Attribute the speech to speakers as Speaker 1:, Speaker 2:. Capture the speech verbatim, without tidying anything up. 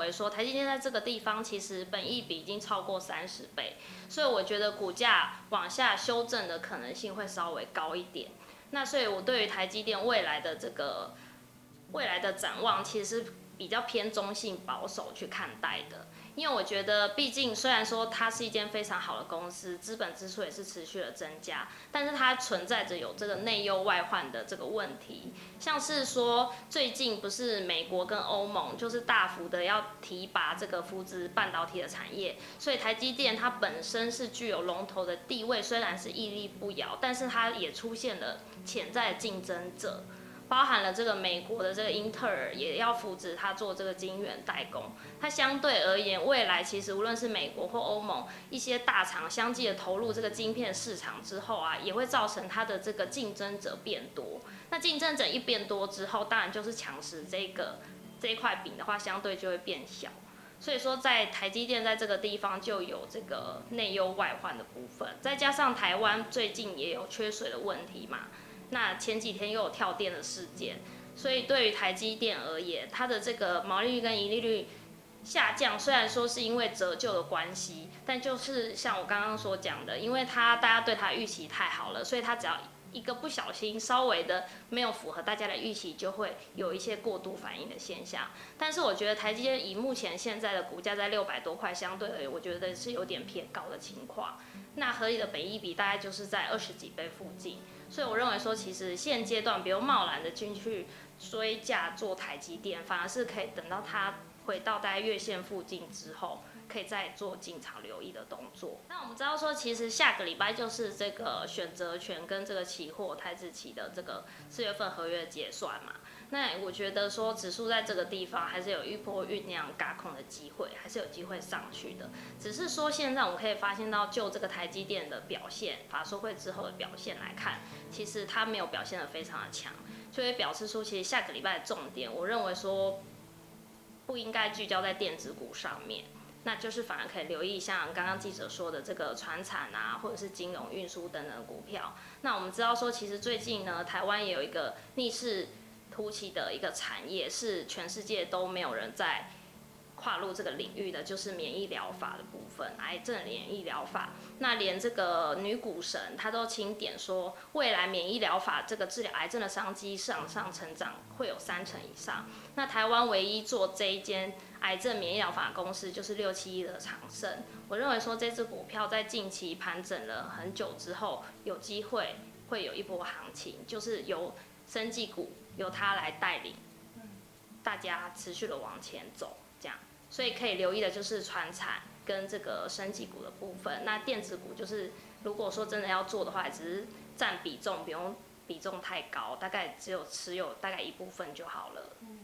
Speaker 1: 为说台积电在这个地方其实本益比已经超过三十倍，所以我觉得股价往下修正的可能性会稍微高一点。那所以我对于台积电未来的这个未来的展望，其实是比较偏中性保守去看待的。因为我觉得，毕竟虽然说它是一间非常好的公司，资本支出也是持续的增加，但是它存在着有这个内忧外患的这个问题。像是说，最近不是美国跟欧盟就是大幅的要提拔这个扶植半导体的产业，所以台积电它本身是具有龙头的地位，虽然是屹立不摇，但是它也出现了潜在的竞争者。包含了这个美国的这个英特尔也要扶植它做这个晶圆代工，它相对而言，未来其实无论是美国或欧盟一些大厂相继的投入这个晶片市场之后啊，也会造成它的这个竞争者变多。那竞争者一变多之后，当然就是强势这个这一块饼的话，相对就会变小。所以说，在台积电在这个地方就有这个内忧外患的部分，再加上台湾最近也有缺水的问题嘛。那前几天又有跳电的事件，所以对于台积电而言，它的这个毛利率跟盈利率下降，虽然说是因为折旧的关系，但就是像我刚刚所讲的，因为它大家对它预期太好了，所以它只要一个不小心稍微的没有符合大家的预期，就会有一些过度反应的现象。但是我觉得台积电以目前现在的股价在六百多块，相对而言，我觉得是有点偏高的情况。那合理的本益比大概就是在二十几倍附近。所以我认为说，其实现阶段不用贸然的进去追价做台积电，反而是可以等到它回到大概月线附近之后，可以再做进场留意的动作。那我们知道说，其实下个礼拜就是这个选择权跟这个期货台指期的这个四月份合约结算嘛。那我觉得说，指数在这个地方还是有一波酝酿轧空的机会，还是有机会上去的。只是说现在我们可以发现到，就这个台积电的表现，法说会之后的表现来看，其实它没有表现得非常的强，就会表示出其实下个礼拜的重点，我认为说不应该聚焦在电子股上面。那就是反而可以留意像刚刚记者说的这个传产啊，或者是金融运输等等的股票。那我们知道说，其实最近呢，台湾也有一个逆势突起的一个产业，是全世界都没有人在跨入这个领域的，就是免疫疗法的部分，癌症免疫疗法。那连这个女股神她都钦点说，未来免疫疗法这个治疗癌症的商机向上成长会有三成以上。那台湾唯一做这一间癌症免疫疗法公司就是六七一的长盛。我认为说这支股票在近期盘整了很久之后，有机会会有一波行情，就是由生技股由它来带领大家持续的往前走，这样。所以可以留意的就是传产跟这个生技股的部分。那电子股就是如果说真的要做的话，只是占比重不用比重太高，大概只有持有大概一部分就好了。